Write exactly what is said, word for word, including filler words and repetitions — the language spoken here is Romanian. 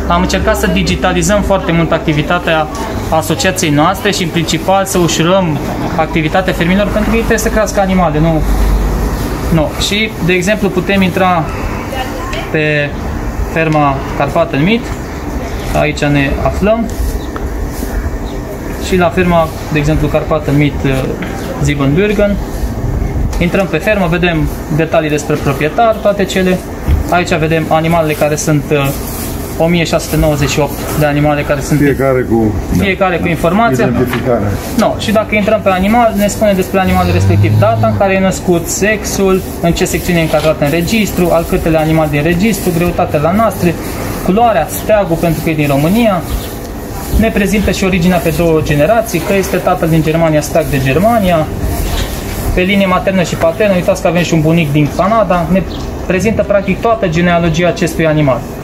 am încercat să digitalizăm foarte mult activitatea asociației noastre și în principal să ușurăm activitatea fermierilor pentru că ei trebuie să crească animale, nu? Nu. Și, de exemplu, putem intra pe ferma Carpaten Meat, aici ne aflăm, și la ferma, de exemplu, Carpaten Meat Siebenbürgen. Intrăm pe fermă, vedem detalii despre proprietar, toate cele. Aici vedem animalele care sunt o mie șase sute nouăzeci și opt de animale care sunt fiecare cu, fiecare cu informația. No, și dacă intrăm pe animal, ne spune despre animalul respectiv data în care e născut, sexul, în ce secțiune e încadrat în registru, al câtele animal din registru, greutatea la noastre, culoarea, steagul pentru că e din România. Ne prezintă și originea pe două generații, că este tatăl din Germania, steag de Germania. Pe linie maternă și paternă, uitați că avem și un bunic din Canada. Ne prezintă practic toată genealogia acestui animal.